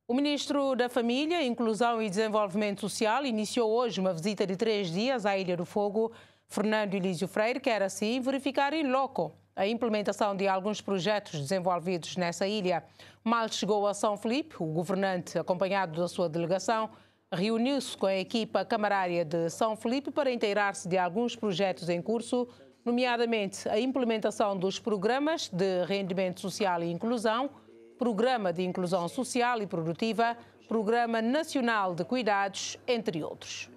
O ministro da Família, Inclusão e Desenvolvimento Social iniciou hoje uma visita de 3 dias à Ilha do Fogo. Fernando Elísio Freire quer assim verificar em loco a implementação de alguns projetos desenvolvidos nessa ilha. Mal chegou a São Felipe, o governante, acompanhado da sua delegação, reuniu-se com a equipa camarária de São Felipe para inteirar-se de alguns projetos em curso, nomeadamente a implementação dos programas de rendimento social e inclusão, Programa de Inclusão Social e Produtiva, Programa Nacional de Cuidados, entre outros.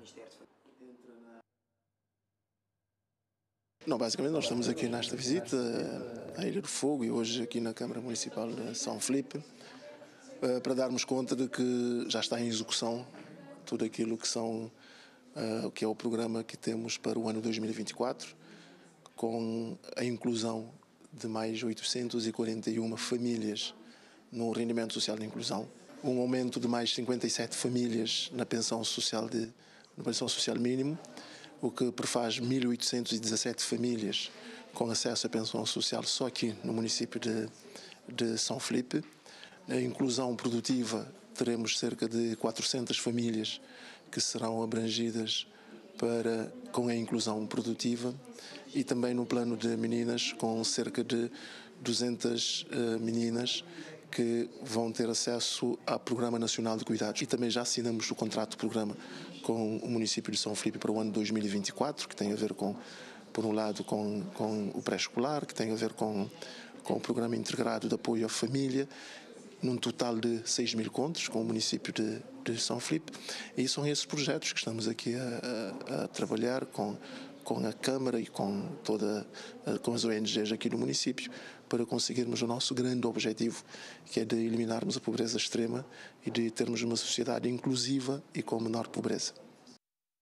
Não, basicamente nós estamos aqui nesta visita à Ilha do Fogo e hoje aqui na Câmara Municipal de São Felipe para darmos conta de que já está em execução tudo aquilo que é o programa que temos para o ano 2024, com a inclusão de mais 841 famílias no rendimento social de inclusão, um aumento de mais 57 famílias na pensão social mínimo, o que prefaz 1.817 famílias com acesso à pensão social só aqui no município de São Felipe. Na inclusão produtiva teremos cerca de 400 famílias que serão abrangidas com a inclusão produtiva e também no plano de meninas com cerca de 200 meninas que vão ter acesso ao Programa Nacional de Cuidados. E também já assinamos o contrato de programa com o município de São Felipe para o ano 2024, que tem a ver por um lado, com o pré-escolar, que tem a ver com o Programa Integrado de Apoio à Família, num total de 6.000 contos com o município de São Felipe. E são esses projetos que estamos aqui a trabalhar com a Câmara e com as ONGs aqui no município para conseguirmos o nosso grande objetivo, que é de eliminarmos a pobreza extrema e de termos uma sociedade inclusiva e com menor pobreza.